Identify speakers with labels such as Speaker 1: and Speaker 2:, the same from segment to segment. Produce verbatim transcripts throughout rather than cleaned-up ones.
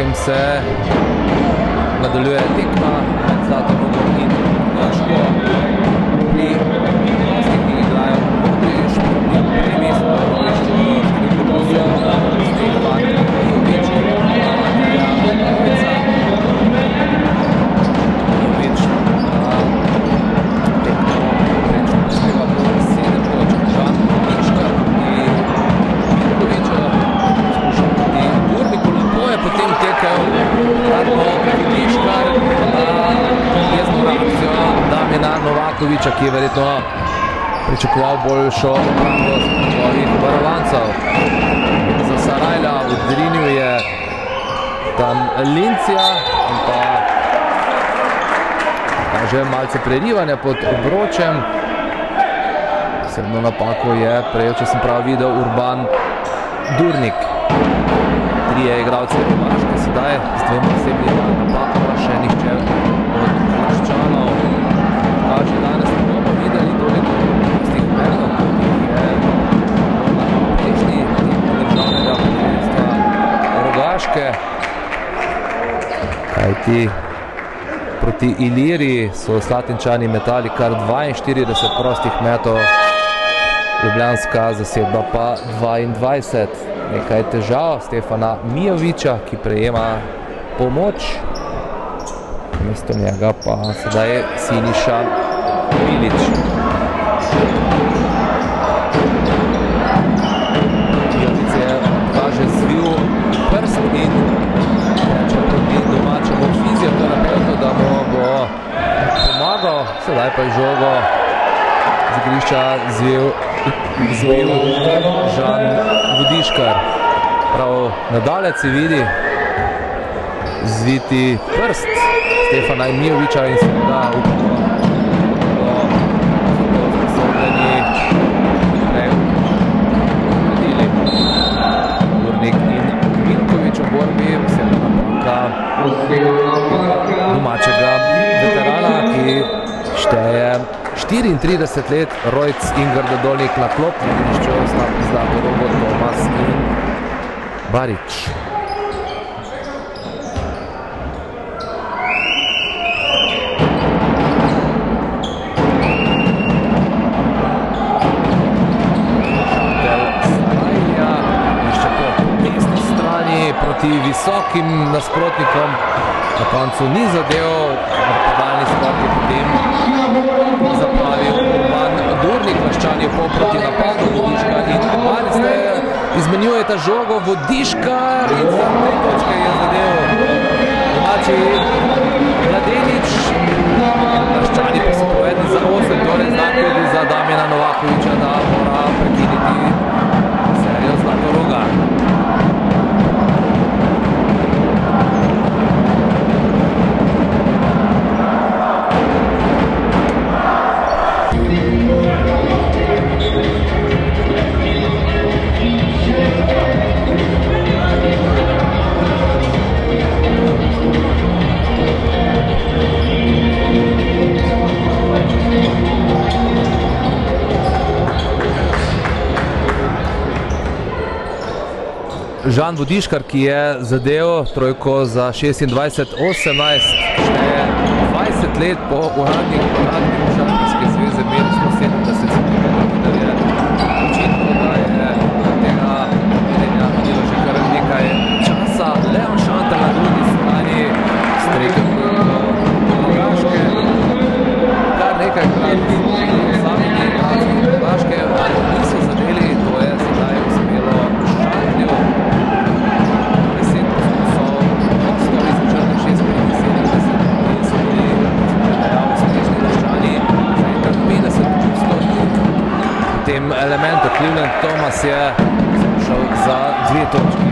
Speaker 1: Krškem se nadaljuje tekma med Zlatorogom in Hrvaško. Pri gostih, ki igrajo modri športni premij, so na rovišču številko osem, Stefan Mijović, Mateja Mijovica. Mijović na tekmo prečo prispeva po sedem točk, Žan Vudiškar proti Mirkoviću, skušal proti Durniku, lepo je potem tekel Darko Vudiškar na jezno reakcijo Damjana Novakovića, ki je verjetno pričakoval boljšo obrambo svojih varovancev. Za Sarajla odrinil je tam Lincija in pa kaže malce prerivanja pod obročem. Posebno napako je prejel, če sem prav videl, Urban Durnik. Trije igralci Hrvaške sedaj z dvema osebnima napakama, še nihče od Hrvaščanov. Kaže danes ne bomo videli toliko prostih metov, kot jih je na prejšnji tekmi državnega prvenstva Rogaške. Kajti proti Iliriji so Slatinčani metali kar dvainštirideset prostih metov, ljubljanska zasedba pa dvaindvajset. Nekaj težav Stefana Mijovića, ki prejema pomoč. Mesto njega pa sedaj Siniša Milić. Mijović je kaže zvil prst in reče proti domačemu fizioterapeutu, da mu bo pomagal. Sedaj pa je žogo z igrišča zvil zvil Žan Vudiškar. Prav nadalec se vidi zviti prst Stefana Mijovića in seveda upamo, da bodo sposobljeni prej naredili Durnik in Mirković v borbi. Posebna napaka domačega veterana, ki šteje štiriintrideset let, Rojc in Grdodolnik na klop, na igrišču sta Zlatorogo, Tomas in Barič. Proti visokim nasprotnikom na koncu ni zadev, napadalni skok je potem zaplavil Urban Durnik. Laščan je pol proti napadu, Vudiškar in Urban izmenjujeta žogo, Vudiškar in za tri točke je zadev domači Mladenič. Laščani pa so povedni za osem, torej znak tudi za Damjana Novakovića, da mora prekiniti serijo Zlatoroga. Žan Vudiškar, ki je zadev trojko za šestindvajset osemnajst, šteje dvajset let po uradnih podatkih Košarkarske zveze, imel sto sedemdeset centimetrov, da je očitno, da je tega vedenja bilo že kar nekaj časa. Leon Šantel na drugi strani strekel do Rogaške, kar nekaj krat sami igralci Rogaške niso zadeli, to je sedaj uspelo Šantelju. Tem elementu Cleveland Thomas je šel za dve točki.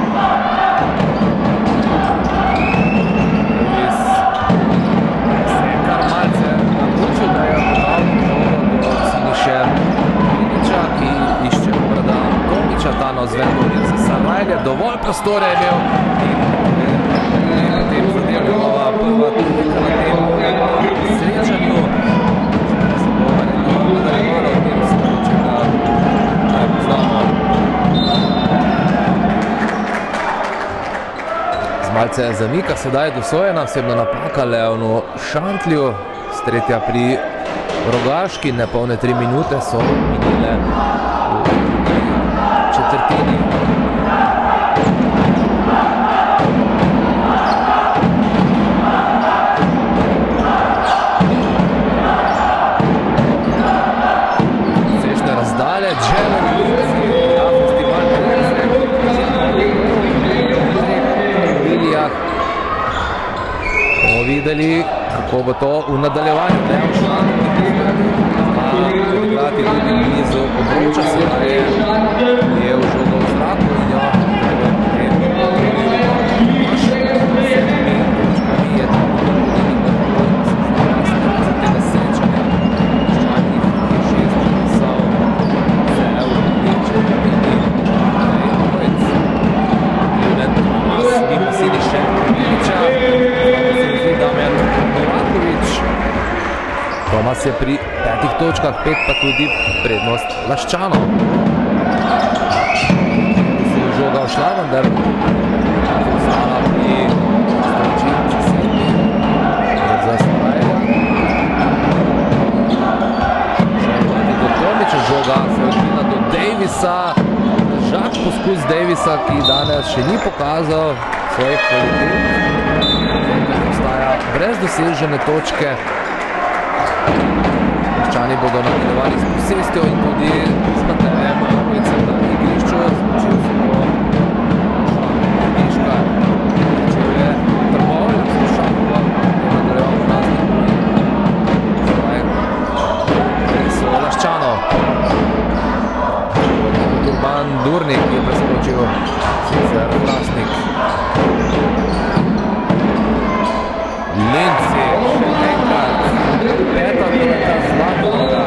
Speaker 1: Res se je kar malce naključil, da je podal do Siniše Milića, ki išče obrada Tomića, ta na ozvenju za Sarajlje. Dovolj prostore je imel in potem zadev njegova prva točka na tem srečanju. Malce zamika sedaj dosojena, osebna napaka Leonu Šantlju, tretja pri Rogaški, nepolne tri minute so minile v četrtini. Sešne razdalje, Jelen Linci, javnosti manj bomo videli, kako bo to v nadaljevanju. Leon Šantlj odigrati tudi blizu obroča, sedaj je v žogo v zraku in jo tega srečanja. Ščanih je šest pisal, cel večer vidi, da je Rojc. Julen Tomas, mimo Siniše Miliča, Damjan Novakovič. Tomas je pri petih točkah, pet pa tudi prednost Laščanov. Se je žoga všla, vendar ostala pri stročinci sedmi. Za Stajla. Želiti do Tomiča, žoga se je odbila do Davisa. Žak poskus Davisa, ki danes še ni pokazal svojih kvalitet. Ostaja brez dosežene točke. Laščani bodo nadaljevali s posestjo in tudi s Matejem Rojcem na igrišču. Zmočil se bo Miška, začel je Trbovlja, Slušanko, je nadaljeval Hrastnik in zdaj res Laščanov. Urban Durnik je preskočil sicer Hrastnik. Linci, še enkrat, peta trojka Zlatoroga.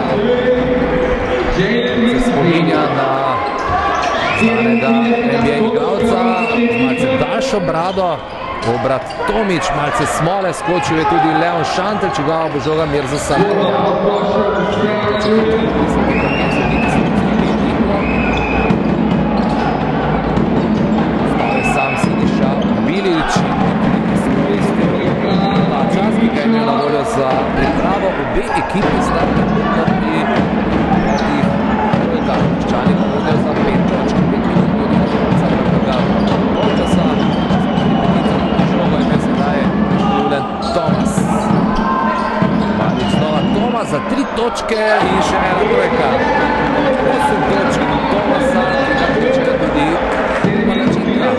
Speaker 1: Se spominja na znanega N B A igralca, malce daljšo brado, obrat Tomič, malce smole, skočil je tudi Leon Šantlj, čigava bo žoga Mirza Salonja. Stal je sam Siniša Bilić, ki ga je imel na voljo za pripravo. Obe ekipi sta trenutno pri petih trojkah. Laščani pa vodijo za pet točk, pet minut do konca prvega polčasa. Žogo je imel sedaj Julen Tomas. Malič znova Tomas za tri točke in še ena trojka. Osem točk Tomasa, ki ga vključuje tudi Malačinka.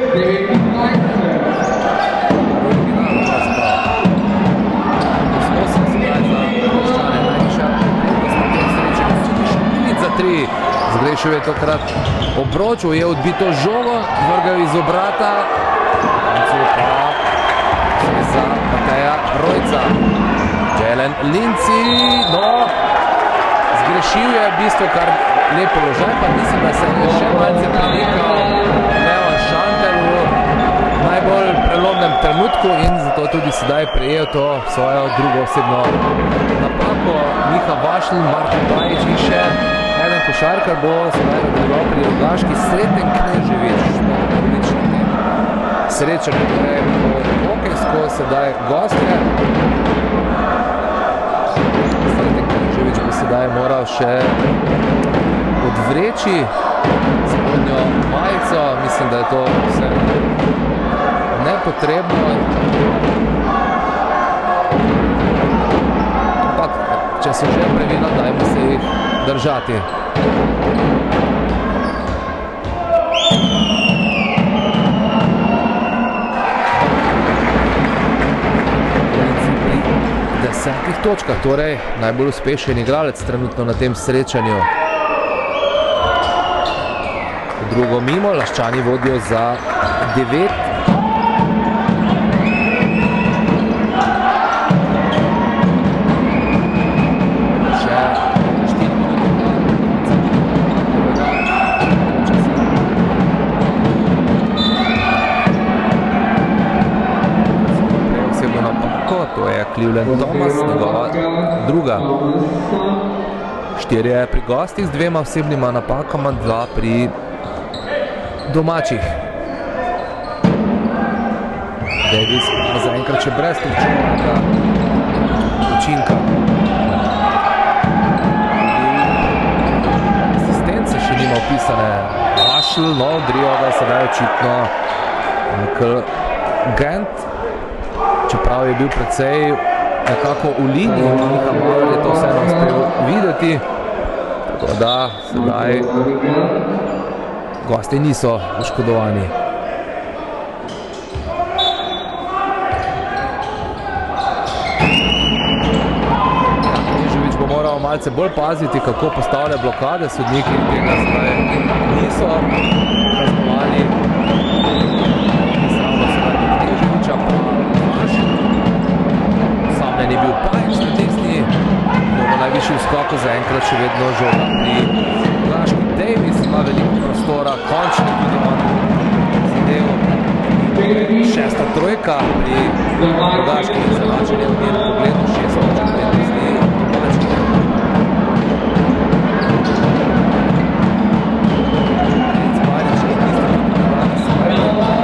Speaker 1: Tri. Zgrešil je tokrat obroč, je odbito žogo, vrgal iz obrata. Koncu pa za Mateja Rojca. Jelen Linci, no, zgrešil je v bistvu kar lep položaj, pa mislim, da se je še malce premikal Leon Šantlj v najbolj prelomnem trenutku in zato tudi sedaj prejel to svojo drugo osebno napako. Miha Vašl, Martin Bajič in še eden košarkar bo sedaj nadaljeval pri Rogaški, Sreten Kneževič, prvič na tem srečanju, torej po hokejsko sedaj gostje. Sreten Kneževič bo sedaj moral še odvreči spodnjo majico, mislim, da je to vse nepotrebno. Ampak, če so že pravila, dajmo se jih držati. Pri desetih točkah, torej najbolj uspešen igralec trenutno na tem srečanju. Drugo mimo, Laščani vodijo za devet. To je Cleveland Thomas, njegova druga. Štirje pri gostih z dvema osebnima napakama, dva pri domačih. Davis pa zaenkrat še brez pričakovanega učinka. Asistence še nima opisane. Vašl, no, Drijo ga sedaj očitno Michael Gant, čeprav je bil precej nekako v liniji, Miha Maler je to vseeno uspel videti, tako da sedaj gosti niso oškodovani. Knežević bo moral malce bolj paziti, kako postavlja blokade, sodniki tega sedaj niso razgovali. Sravno sedaj do Kneževića, pa Maš. Samljen je bil Pajič na desni, mnogo najvišji v skoku, zaenkrat še vedno žoga pri Rogaški. Davis ima veliko prostora, končno tudi on zadev. Šesta trojka pri Rogaški izenačenje v njenem pogledu, šest točk prednosti Rogaški. Rec Marič je tisti, ki pogleda svoje.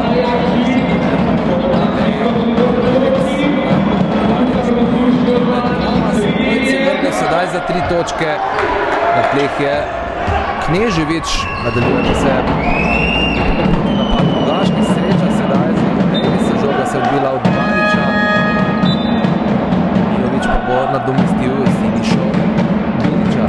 Speaker 1: Sedaj za tri točke, na tleh je Knežević, nadaljuje pa se napad Rogaški, sreča sedaj za Davisa, žoga se odbila od Mariča. Mijović pa bo nadomestil Sinišo Bilića.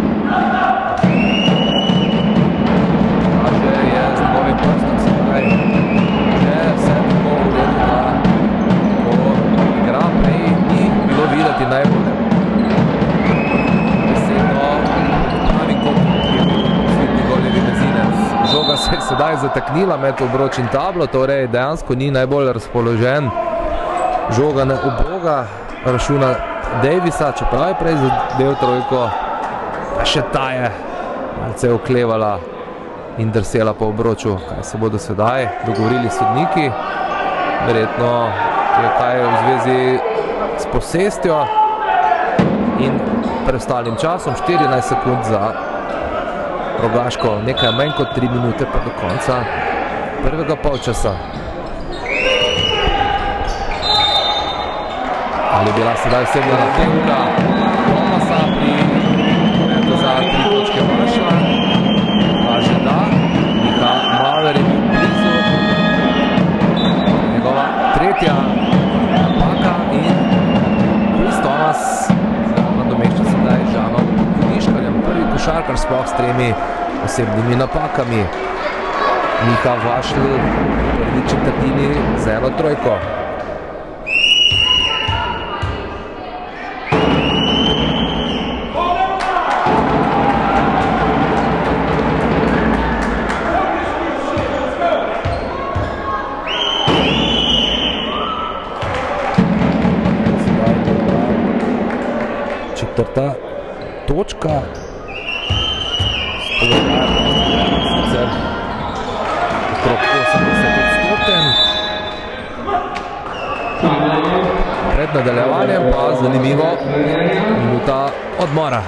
Speaker 1: Kaže je z njegovim prstom sedaj že vse tako v redu, da ko igra prej ni bilo videti najbolje. Žoga se je sedaj zataknila med obroč in tablo, torej dejansko ni najbolj razpoložen. Žoga ne obroga računa Davisa, čeprav je prej zadev trojko, pa še ta je malce oklevala in drsela po obroču. Kaj se bodo sedaj dogovorili sodniki? Verjetno je kaj v zvezi s posestjo in preostalim časom, štirinajst sekund za Rogaško, nekaj manj kot tri minute pa do konca prvega polčasa. Ali bila sedaj vsebljena temka Tomasa pri momentu za tri točke Vašla? Kaže da, Miha Maler je bil blizu. Njegova tretja napaka in Chris Thomas nadomešča sedaj Žanom Kuniškarjem. Prvi košarkar sploh s tremi osebnimi napakami. Miha Vašl v prvi četrtini z eno trojko. Četrta točka. Sicer okrog osemdeset odstoten. Pred nadaljevanjem pa zanimivo minuta odmora.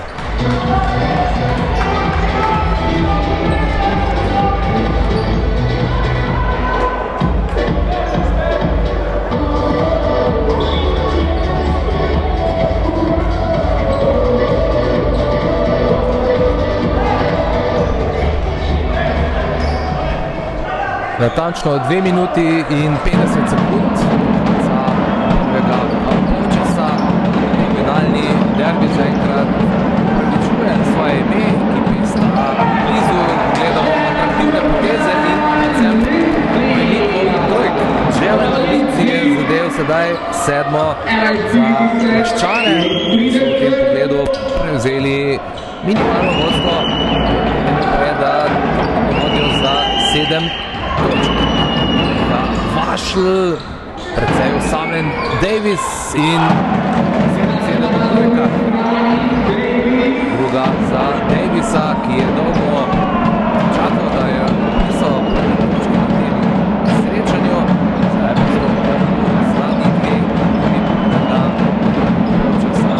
Speaker 1: Natančno dve minuti in petdeset sekund za prvega polčasa. Regionalni derbi zaenkrat priličuje svoje ime, ki sta blizu, gledamo atraktivne poteze in predvsem veliko trojk. Želen Olici je zadev sedaj sedmo za Meščane, ki so v tem pogledu prevzeli minimalno vodstvo, pa je, da vodijo za sedem točk. Vašl, precej osamljen Davis in sedem trojka. Druga za Davisa, ki je dolgo čakal, da je pisal prvi točki na tem srečanju. Zdaj pa so zadnji dve prvega polčasa.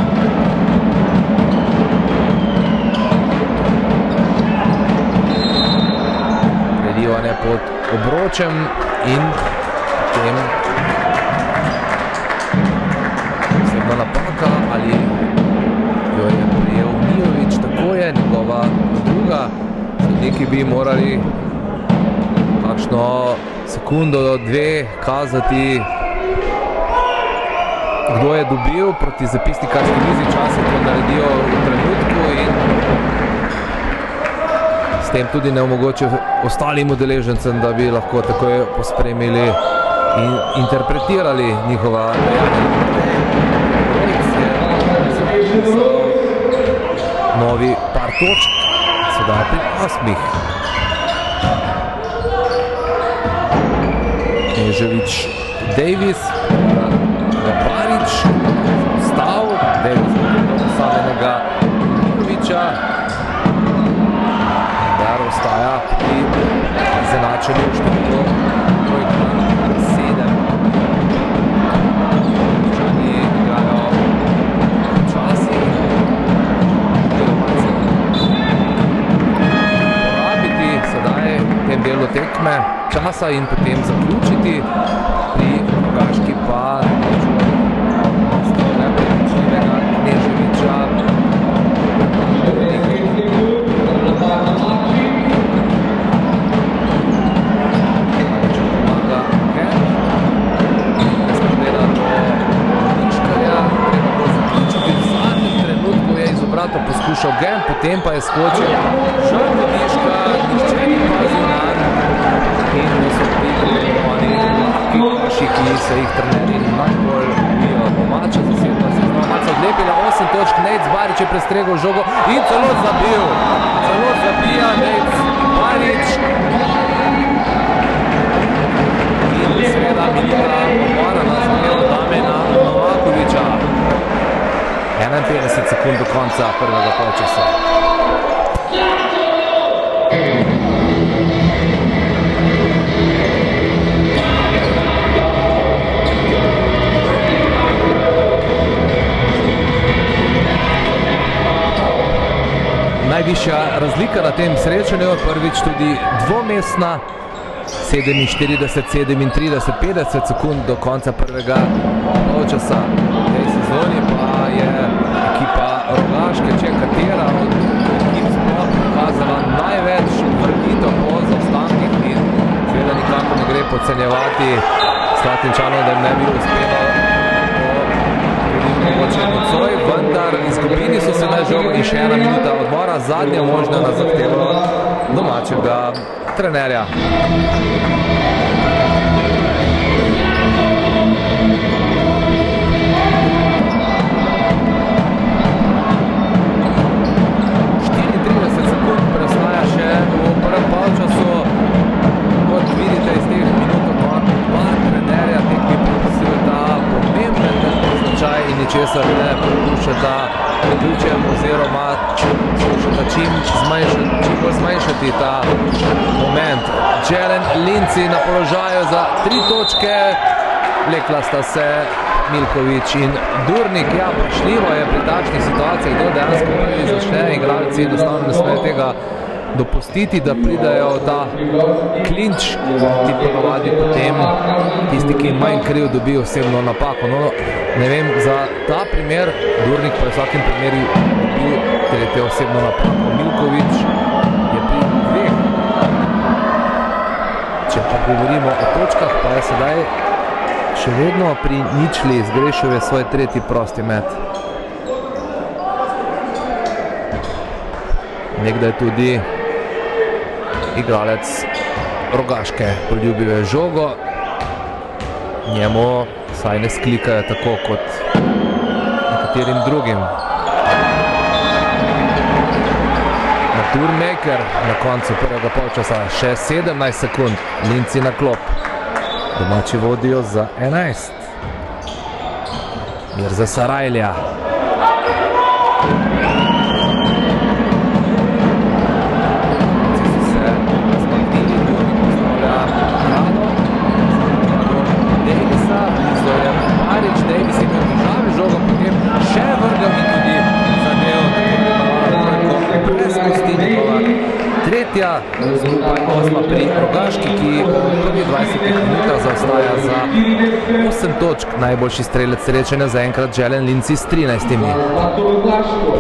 Speaker 1: Predivanje pod obročem in potem bi morali kakšno sekundo, dve kazati, kdo je dobil proti zapisnikarski mizi. Časi to naredijo v trenutku in s tem tudi ne omogočijo ostalim udeležencem, da bi lahko takoj pospremili in interpretirali njihova dejanja. Novi par točk, sedaj pri osmih. Knežević, Davis, Gaparić, stav, Davis do samega Milkovića, dar ostaja pri izenačenju številu trojka sedem. Čani igrajo počasi, porabiti sedaj v tem delu tekme časa in potem zaključiti. Pri Rogaški pa neprepričljivega Kneževića. Pomaga Ken. Ne spregleda do Niškarja. Treba bo zaključiti. V zadnjem trenutku je iz obrata poskušal Gen, potem pa je skočil Žan Niška, nišče ni pazil nanj. In to so prigledali oni lahki koši, ki se jih trenerji najbolj ljubijo. Domača zasedba se je znova malce odlepila, osem točk, Nejc Barič je prestregel žogo in celo zabil. Celo zabija Nejc Barič. In seveda minuta pomora na zmejo Damjana Novakovića. enainpetdeset sekund do konca prvega polčasa. Najvišja razlika na tem srečanju, prvič tudi dvomestna, sedeminštirideset sedemintrideset, petdeset sekund do konca prvega polčasa. V tej sezoni pa je ekipa Rogaške, če katera od ekip sploh pokazala največ vrnitev po zaostankih in seveda nikako ne gre podcenjevati Slatinčanov, da jim ne bi uspelo mogoče nocoj, vendar izgubili so se na žogo in še ena minuta odmora, zadnja možna na zahtevo domačega trenerja. štiriintrideset sekund preostaja še v prvem polčasu. Kot vidite iz teh minut odmora, dva trenerja tekmi pripisujeta pomemben značaj in ničesar ne prepuščata priključen oziroma skušata čim bolj zmanjšati ta moment. Jelen Linci na položaju za tri točke, vlekla sta se Milković in Durnik. Ja, vprašljivo je pri takšnih situacijah, kdo dejansko prvi začne, igralci enostavno ne smejo tega dopustiti, da pridajo v ta klinč, ti ponavadi potem tisti, ki manj kriv, dobijo osebno napako. No, ne vem, za ta primer, Durnik pa je v vsakem primeru dobil tretjo osebno napako. Milković je pri dveh. Če pa govorimo o točkah, pa je sedaj še vedno pri ničli, zgrešil je svoj tretji prosti met. Nekdaj tudi igralec Rogaške poljubil je žogo, njemu saj ne sklikajo tako kot nekaterim drugim. Naturmaker na koncu prvega polčasa, še sedemnajst sekund, Linci na klop. Domači vodijo za enajst. Mirza Sarajlja. Tretja, skupaj osma pri Rogaški, ki v prvih dvajsetih minutah zaostaja za osem točk. Najboljši strelec srečanja zaenkrat Jelen Linci s trinajstimi.